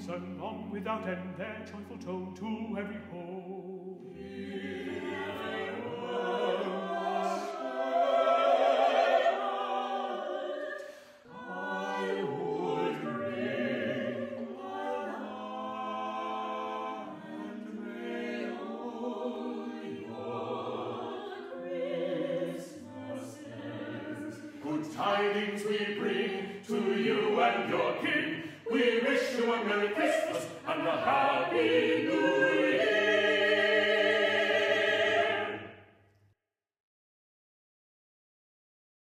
sung on without end their joyful tone to every home. Tidings we bring to you and your king. We wish you a Merry Christmas and a Happy New Year.